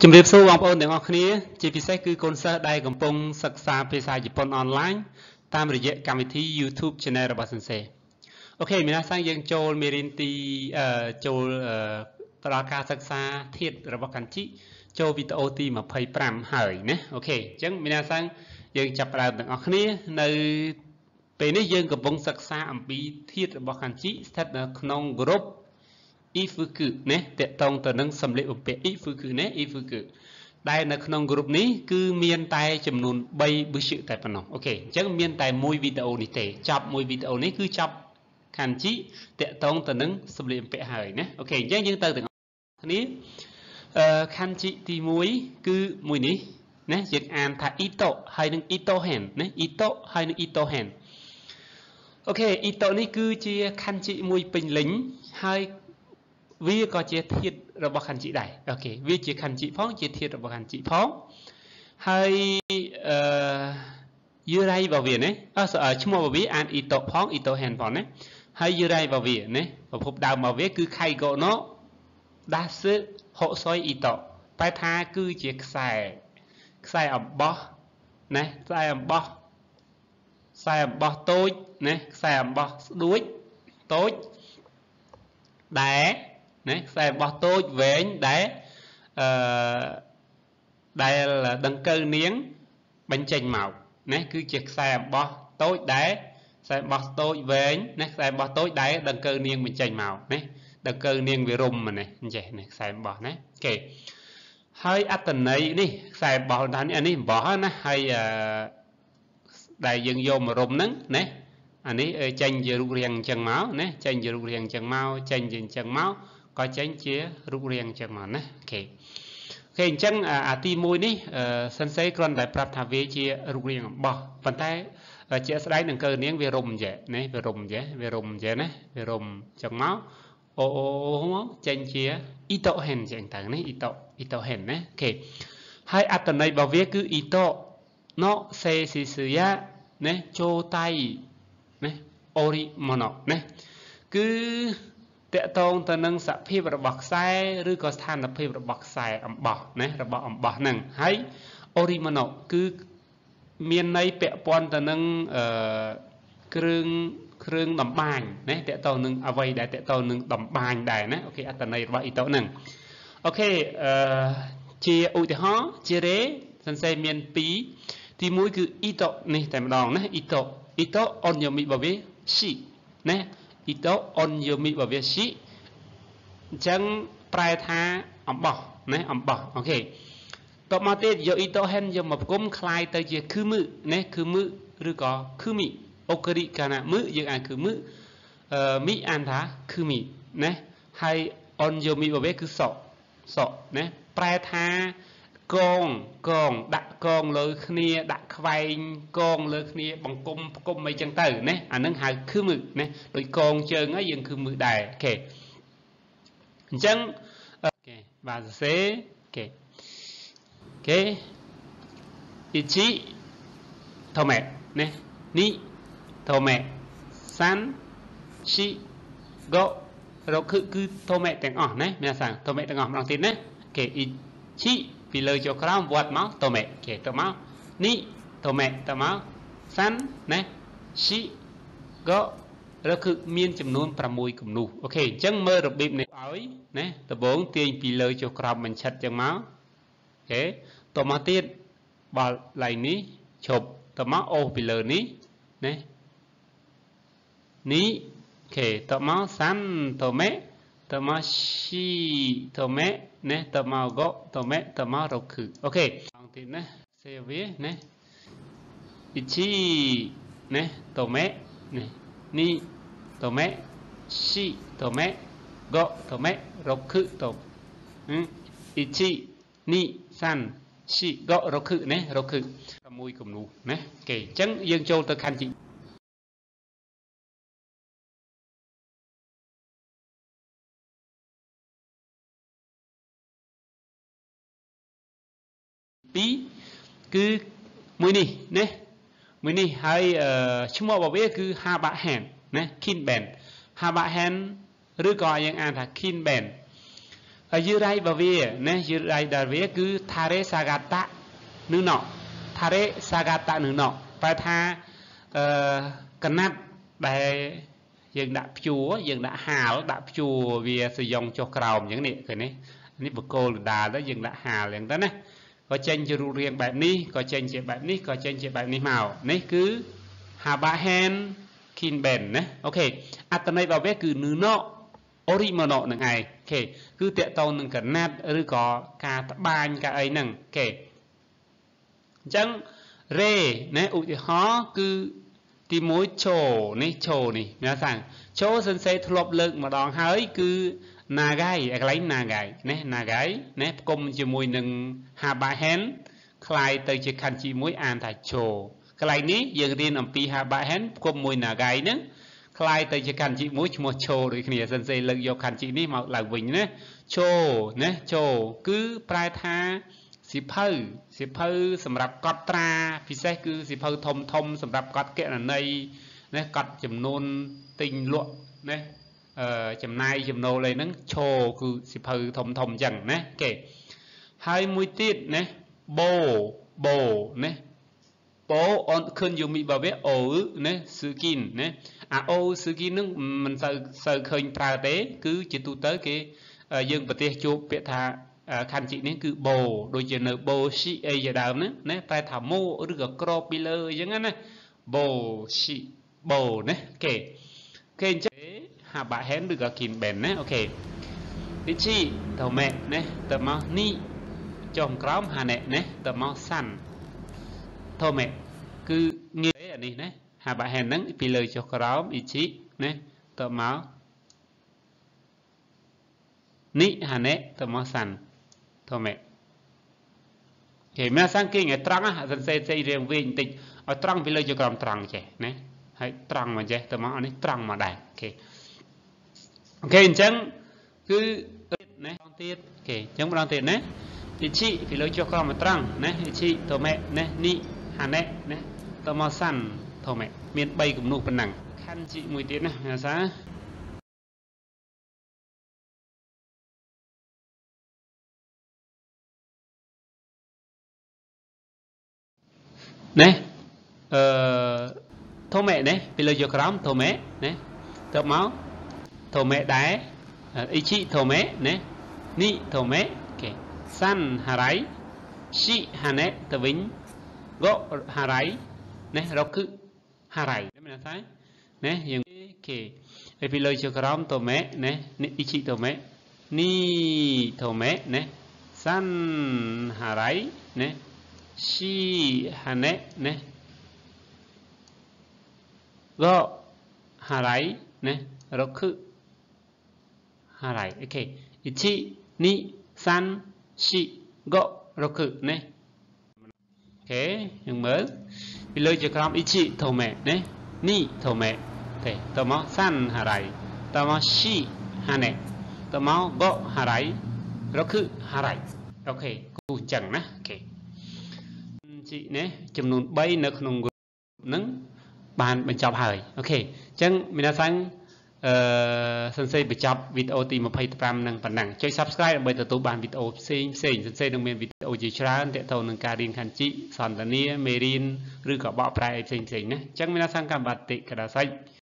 ជំរាបសួរបងប្អូនទាំងអស់គ្នាជាពិសេសគឺកូនសិស្សដែលកំពុងសិក្សាភាសាជប៉ុនអនឡាញតាមរយៈកម្មវិធី YouTube Channel របស់ Sensei អូខេ皆さんយើងចូលមេរៀនទីចូលទៅដល់ការសិក្សាធាតុរបស់កាន់ជីចូលវីដេអូទី25ហើយណាអូខេអញ្ចឹង皆さんយើងចាប់ផ្ដើមទាំងអស់គ្នានៅពេលនេះយើងកំពុងសិក្សាអំពីធាតុរបស់កាន់ជីស្ថិតនៅក្នុង group Ifuku ណាតកតងទៅនឹងសម្លៀកបំពាក់ Ifuku ណា Ifuku ដែលនៅក្នុង group នេះគឺមានតែចំនួន3 bushik តែប៉ុណ្ណោះអូខេអញ្ចឹងមានតែមួយវីដេអូនេះទេចប់មួយវីដេអូនេះគឺចប់ kanji តកតងទៅនឹងសម្លៀកបំពាក់ហើយណាអូខេអញ្ចឹងយើងទៅទាំងអស់គ្នាkanji ទី1គឺមួយនេះណាយើងអានថា ito ហើយនឹង ito hen ណា ito ហើយនឹង ito hen អូខេ ito នេះគឺជា kanji មួយពេញលេញហើយវាក៏ជាធាតុរបស់ខាន់ជីដែរអូខេវាជាខាន់ជីផងជាធាតុរបស់ខាន់ជីផងហើយយូរ៉ៃរបស់វាណាឈ្មោះរបស់វាអានអ៊ីតូផងអ៊ីតូហេនផងណាហើយយូរ៉ៃរបស់វាណាប្រភពដើមរបស់វាគឺខៃកូណូដាសហុសុយអ៊ីតូបែរថាគឺជាខ្សែអំបោះណាខ្សែអំបោះតូចណាខ្សែអំបោះស្ដួចតូចដែលណាខ្សែអំបោះតូចវែងដែលដង្កូវនាងបញ្ចេញមកណាគឺជាខ្សែអំបោះតូចដែលខ្សែអំបោះតូចវែងណាខ្សែអំបោះតូចដែលដង្កូវនាងបញ្ចេញមកណាដង្កូវនាងវារុំណាអញ្ចេះនេះខ្សែអំបោះណាអូខេហើយអត្តន័យនេះខ្សែអំបោះថានេះអានេះអំបោះណាហើយដែលយើងយកមករុំហ្នឹងណាអានេះចេញជារូបរាងអញ្ចឹងមកណាចេញជារូបរាងអញ្ចឹងមកចេញជាអញ្ចឹងមកក៏ចេញជារូបរាងអញ្ចឹងមកណាអូខេអញ្ចឹងអាទី1នេះសិនសេគ្រាន់តែប្រាប់ថាវាជារូបរាងអំបោះប៉ុន្តែជាស្ដែងនឹងកើនាងវារុំចេះណាវារុំចេះណាវារុំអញ្ចឹងមកអូមកចេញជាអ៊ីតូហេនអញ្ចឹងទៅណាអ៊ីតូហេនណាអូខេហើយអត្តន័យរបស់វាគឺអ៊ីតូណូសេស៊ីស៊ឺយ៉ាណាជោតៃណាអូរីម៉ូណូណាគឺតកតងទៅនឹងសភាពរបស់ខ្សែឬក៏ស្ថានភាពរបស់ខ្សែអំបោះណារបស់អំបោះហ្នឹងហើយអូរីម៉ូណូគឺមានន័យពាក់ព័ន្ធទៅនឹងគ្រឿងតម្បាញណាតកតងនឹងអ្វីដែលតកតងនឹងតម្បាញដែរណាអូខេអត្តន័យរបស់អ៊ីតូហ្នឹងអូខេជាឧទាហរណ៍ជារេសិនសេមាន2ទី1គឺអ៊ីតូនេះតែម្ដងណាអ៊ីតូអនយមីរបស់វាស៊ីណាអ៊ីតូអនយមីរបស់វាស៊ីអញ្ចឹងប្រែថាអំបោះណាអំបោះអូខេតមកទៀតយកអ៊ីតូហេនយកមកផ្គុំคล้ายទៅជាគឺមឺណាគឺមឺឬក៏គឺមីអូការីកាណាមឺយើងអានគឺមឺមីអានថាគឺមីណាហើយអនយមីរបស់វាគឺសក់ណាប្រែថាកងដាក់កងលើគ្នាដាក់ខ្វែងកងលើគ្នាបង្គុំផ្គុំអីចឹងទៅណាអានឹងហៅគឺមឺណាដោយកងជើងហើយយើងគឺមឺដែរអូខេអញ្ចឹងអូខេបាទសរសេរអូខេ1ថូម៉ែណា2ថូម៉ែ3 4 5 6គឺថូម៉ែទាំងអស់ណា皆さんថូម៉ែទាំងអស់ម្ដងទៀតណាអូខេ1ពីលើចុះក្រោមវត្តមកតមេអូខេតមកនេះតមេតមកសាន់ណាស៊ីក៏ឬគឺមានចំនួន6គំនូសអូខេអញ្ចឹងមើលរបៀបនេះឲ្យណាដំបូងទាញពីលើចុះក្រោមបញ្ឆិតអញ្ចឹងមកអូខេតមកទៀតបាល់ឡៃនេះឈប់តមកអូសពីលើនេះណានេះអូខេតមកសាន់តមេតមកស៊ីតមេណាតមកកតមេតមករកគឺអូខេអង្គទៀតណាសេវាណា1ណាតមេណានេះតមេស៊ីតមេកតមេរកគឺត1នេះសាន់ស៊ីករកគឺណារកគឺ6គំនូសណាអូខេអញ្ចឹងយើងចូលទៅខាន់ទីគឺមួយនេះណាមួយនេះហើយឈ្មោះរបស់វាគឺហាបាហែនណា Kinben ហាបាហែនឬក៏យើងអានថា Kinben dư rai bà vía nè dư rai đà vía cứ thare sagata nữ nọ thare sagata nữ nọ phải tha cân nát để dừng đã chúa dừng đã hào đã chúa vì sử dụng cho cầu những này bậc cô đà đó dừng đã hào liền đó nè có tranh cho riêng bạn ní có tranh chế bạn ní có tranh chế bạn ní màu nấy cứ hà ba hen kin bền nè ok at này vào vẽ cứ nữ nọ ori mà nọ nè ngày ok cứ tiện tàu nâng cẩn nát rồi có cả ban cả ấy nâng ok chẳng rê nè ụ thì họ cứ tí mối trổ này nhớ rằng chỗ dân xe thuộc lực mà đòn hơi cứ nà gai lấy nà gai nè cùng cho mùi nâng hà bà hén khai tới chỉ khăn chỉ mối an thạch trổ cái này ní dừng riêng ẩm pi hà bà hén cùng mùi nà gai nữa khai tới chỉ khăn chỉ mối một trổ rồi kia dân xe lực vô khăn chỉ ní mà là vinh nè trổ cứ prai thaสิเพอสำหรับกอดตราพิเศษคือสิเพอทมสำหรับกอดแกะในเนี่ยกอดจำนวนติงลวกเนี่ยจำนายจำนวนเลยนั่งโชว์คือสิเพอทมจังเนี่ยเก๋ให้มวยติดเนี่ยโบเนี่ยโบออนขึ้นอยู่มีบาเวโอเนี่ยซื้อกินเนี่ยโอซื้อกินนึงมันเสิร์เคยปลาเต้คือจิตตุเตอร์เก๋ยังปฏิจูเปียธาคันจีนี่คือโบโดยจะเนื้อโบชิเอจะดาวนะเนี่ยไปถามโมหรือกับกรอบไปเลยอย่างนั้นนะโบชิโบเนี่ยโอเคจะหาบะเห็นหรือกับกินเบนนะโอเคดิชิตัวแม่เนี่ยตัวมานี่จอมกล้อมหาเนี่ยตัวมาสั้นตัวแม่คือเงี้ยอันนี้นะหาบะเห็นนั้นไปเลยจอมกล้อมดิชิเนี่ยตัวมานี่หาเนี่ยตัวมาสั้นthôi mẹ thì mình sang kia ngày trăng á dân xây riêng viên tịch ở trăng vì lời cho con trăng trẻ này hãy trăng mà trẻ tụi nó này trăng mà đại ok chẳng cứ này con tiết ok chẳng một con tiết này thì chị vì lời cho con mà trăng này chị thôi mẹ này ni hà nè này tụi nó săn thôi mẹ miền bay cũng nụ phần nặng khăn chị mùi tiết này là sao nè thô mẹ nè bây giờ có thô mẹ nè tập máu thô mẹ đá ý chị thô mẹ nè ni thô mẹ ok san hà ráy chị hà nè tập vĩnh gõ hà ráy nè rau cứ hà ráy đấy mình thấy nè dùng ok bây giờ có thô mẹ nè ý chị thô mẹ ni thô mẹ nè san hà ráy nè shi hane ne go harai ne roku harai ok ichi ni san shi go roku ne ok nhưng mới bây giờ chỉ còn ichi thầu mẹ ne ni thầu mẹ ok tao máu san harai tao máu shi hane tao máu go harai roku harai ok cú chẳng nè ok chị nè chấm nôn bay nó không nứng bàn bên chọc hỏi ok chẳng mình sang sensei bị chọc video tìm một page tam năng bản năng chơi subscribe bởi từ bàn video xem sensei đồng miền video chỉ ra để thầu nâng ca điên khăn chị sòn tania merin rư cả bọ prai xem nhé chẳng mình sang cầm bát tị cả đá xanh